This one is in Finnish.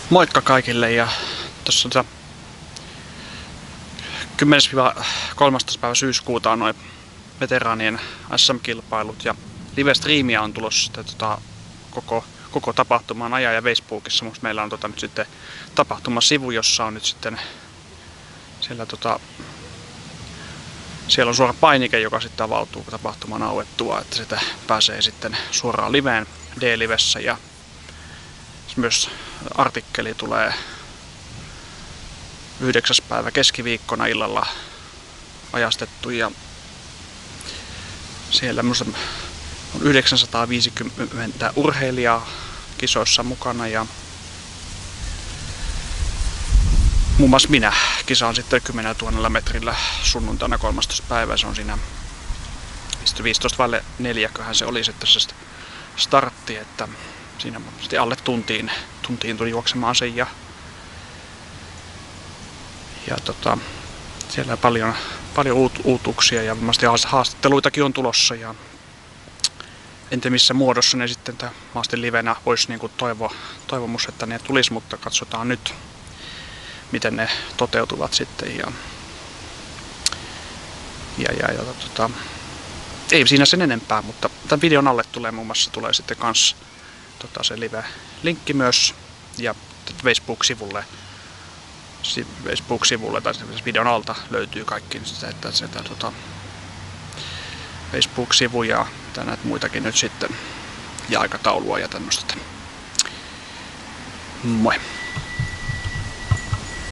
Moikka kaikille, ja tuossa 10-13. päivä syyskuuta on noin veteraanien SM-kilpailut ja live-striimiä on tulossa koko tapahtumaan ajan, ja Facebookissa meillä on nyt sitten tapahtumasivu, jossa on nyt sitten siellä on suora painike, joka sitten avautuu tapahtuman auettua, että sitä pääsee sitten suoraan liveen D-livessä, ja myös artikkeli tulee 9. päivä keskiviikkona illalla ajastettu, ja siellä minusta on 950 urheilijaa kisoissa mukana, ja muun muassa minä kisaan sitten 10 000 metrillä sunnuntaina 13. päivä. Se on siinä 15:04 se oli sitten se startti, että siinä sitten alle tuntiin tuli juoksemaan sen, ja siellä paljon uutuuksia ja varmasti haastatteluitakin on tulossa, ja en tiedä missä muodossa ne sitten mahdollisesti livenä olisi niin kuin toivomus, että ne tulisi, mutta katsotaan nyt miten ne toteutuvat sitten, ei siinä sen enempää, mutta tämän videon alle tulee muun muassa sitten kans se live-linkki myös, ja Facebook-sivulle tai videon alta löytyy kaikki sitä Facebook-sivu ja näitä muitakin nyt sitten, ja aikataulua ja tämmöistä. Moi!